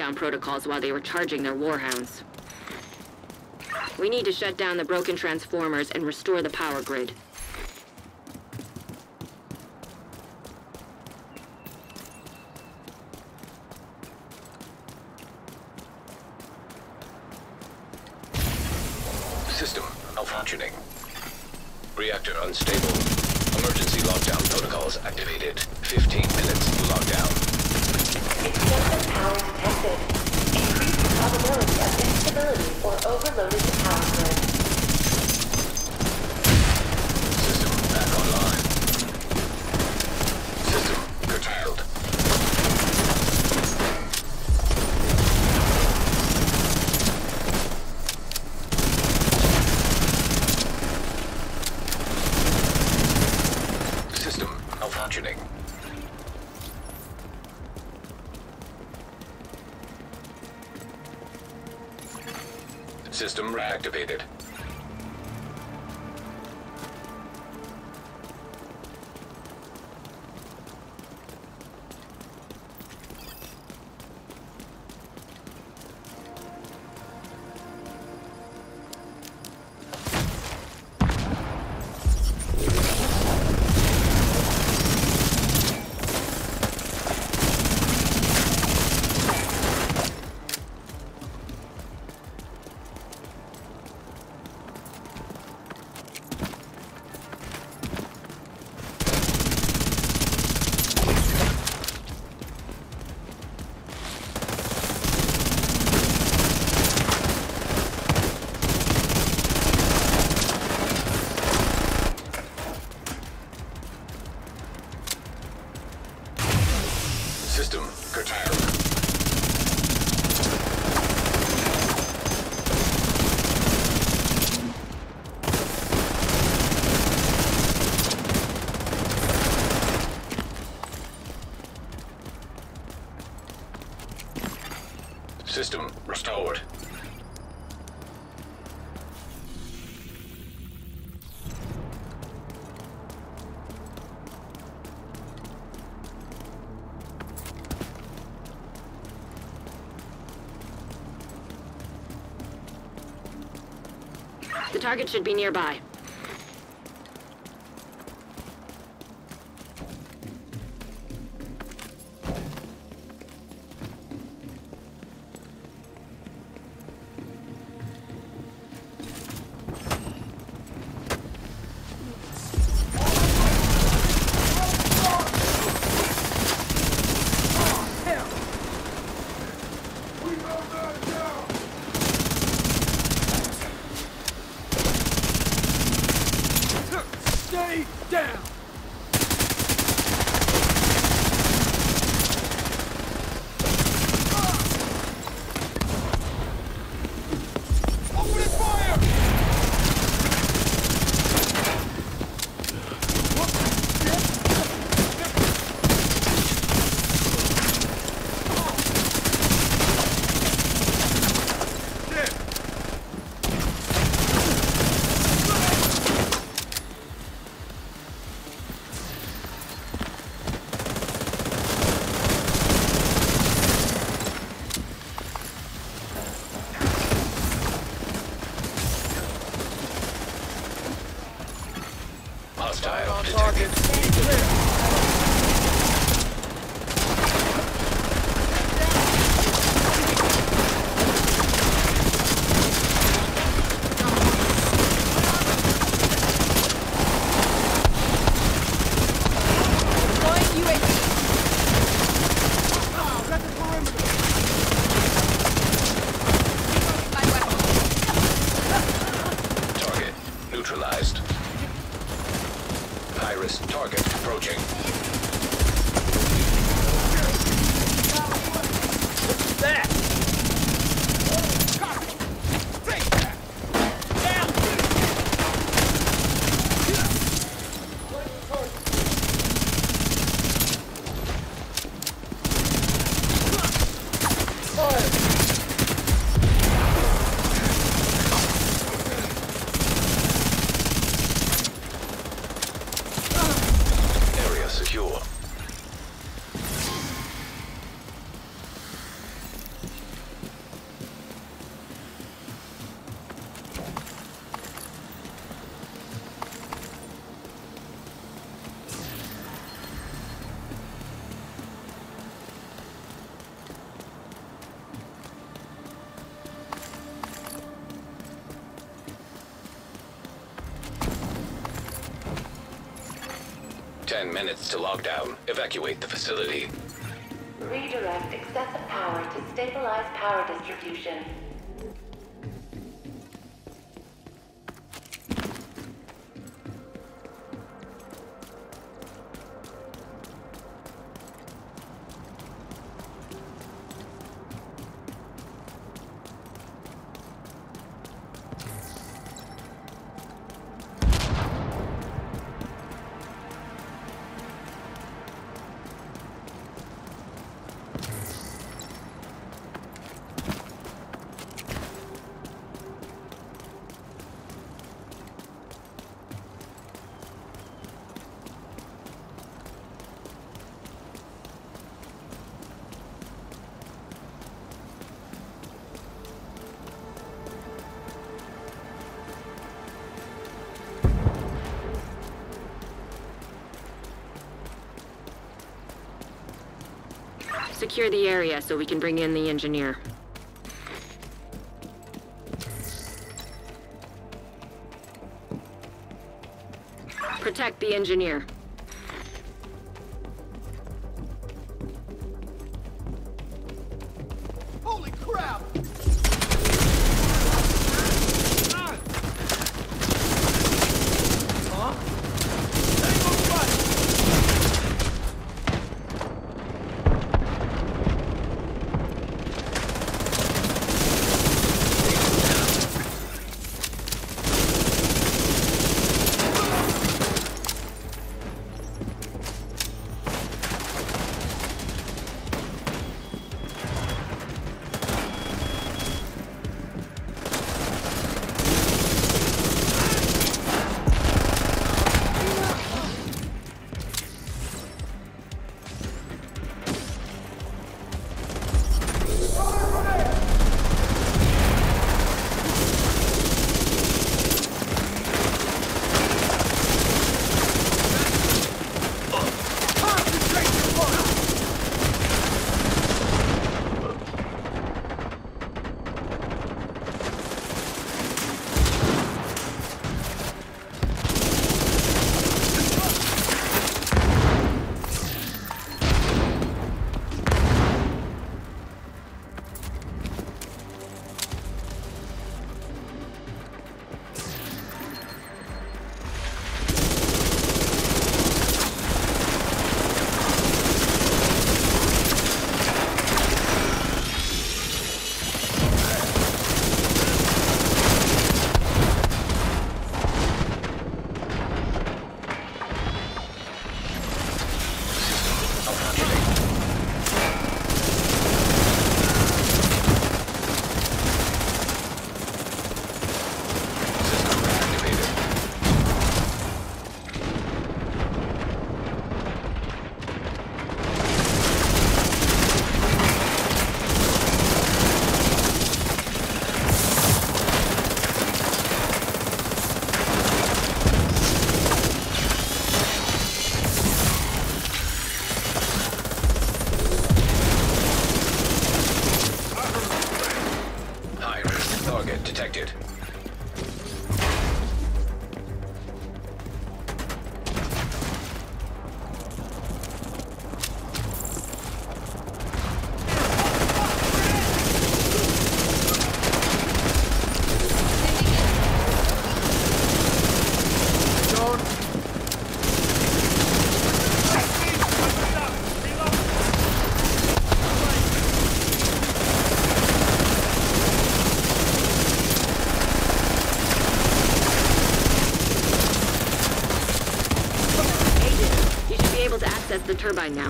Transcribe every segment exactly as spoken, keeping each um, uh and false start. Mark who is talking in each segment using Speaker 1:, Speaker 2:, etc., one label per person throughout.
Speaker 1: lockdown protocols while they were charging their warhounds. We need to shut down the broken transformers and restore the power grid.
Speaker 2: System malfunctioning. Reactor unstable. Emergency lockdown protocols activated. fifteen minutes lockdown.
Speaker 3: Excessive power detected. Increased probability of instability or overloaded the power grid.
Speaker 2: System back online. System curtailed. System malfunctioning. System reactivated. System curtailed. System restored.
Speaker 1: The target should be nearby.
Speaker 4: Stay down! Open fire!
Speaker 2: Hostile
Speaker 4: On
Speaker 2: detected.
Speaker 4: target. Stay clear.
Speaker 2: Target neutralized. Iris target approaching.
Speaker 4: What's that? Take that! Down! Fire!
Speaker 2: Area secure. Ten minutes to lockdown. Evacuate the facility.
Speaker 3: Redirect excessive power to stabilize power distribution.
Speaker 1: Secure the area so we can bring in the engineer. Protect the engineer.
Speaker 4: Holy crap! Huh? Stay on fire!
Speaker 2: Target detected.
Speaker 1: Access the turbine now.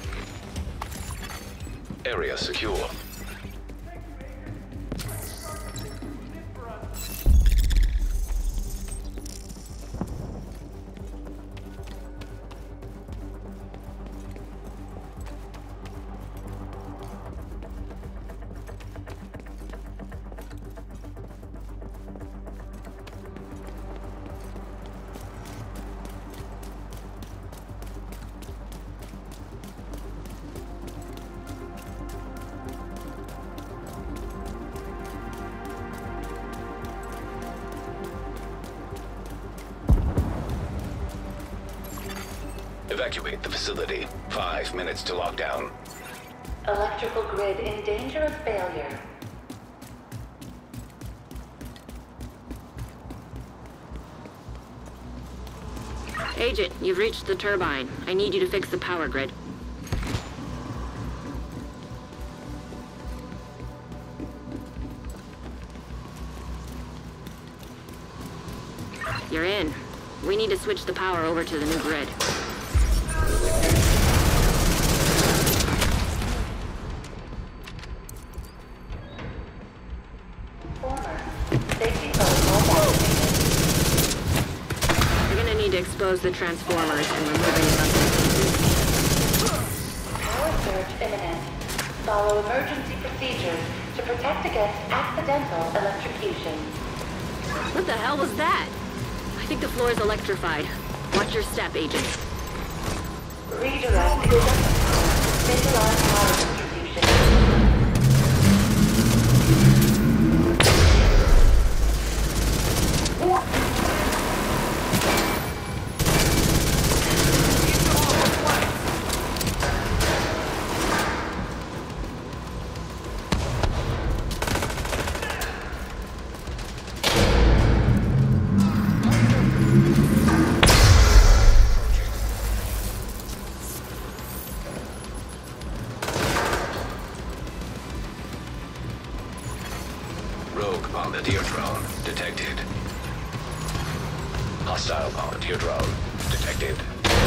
Speaker 2: Area secure. Evacuate the facility. Five minutes to lockdown.
Speaker 3: Electrical grid in danger of failure.
Speaker 1: Agent, you've reached the turbine. I need you to fix the power grid. You're in. We need to switch the power over to the new grid.
Speaker 3: Former. Safety protocol activated.
Speaker 1: You're gonna need to expose the transformers and remove any busted pieces.
Speaker 3: Power surge imminent. Follow emergency procedures to protect against accidental electrocution.
Speaker 1: What the hell was that? I think the floor is electrified. Watch your step, Agent.
Speaker 3: Redirect executive. Stabilize power distribution.
Speaker 2: Rogue bombardier drone detected. Hostile bombardier drone detected.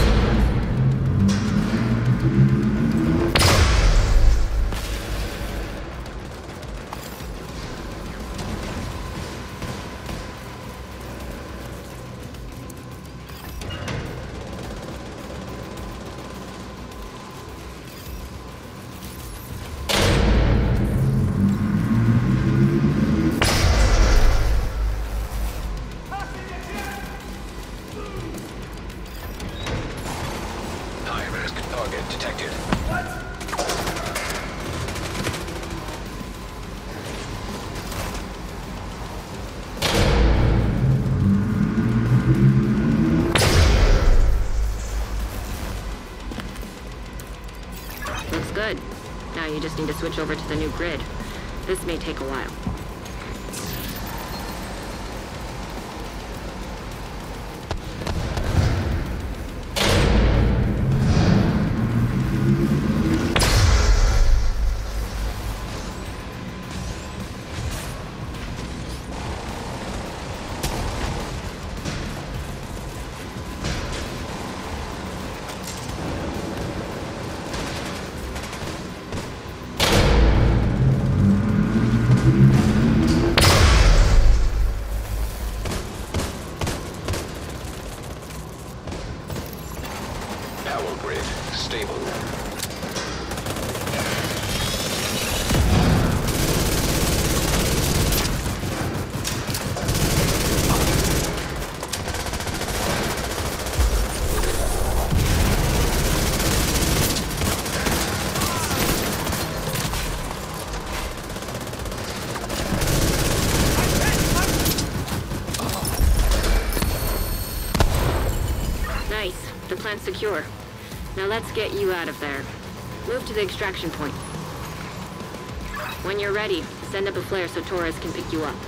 Speaker 2: High-risk target detected.
Speaker 1: Looks good. Now you just need to switch over to the new grid. This may take a while. Power grid stable. Nice. The plant's secure. Now let's get you out of there. Move to the extraction point. When you're ready, send up a flare so Torres can pick you up.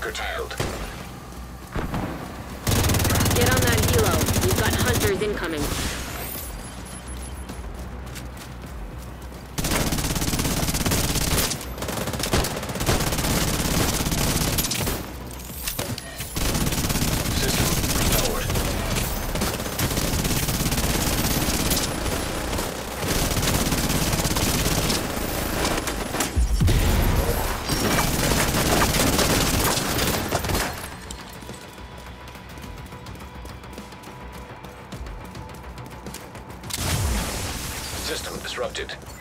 Speaker 2: curtailed.
Speaker 1: Get on that helo. We've got hunters incoming.
Speaker 2: System lowered. System disrupted.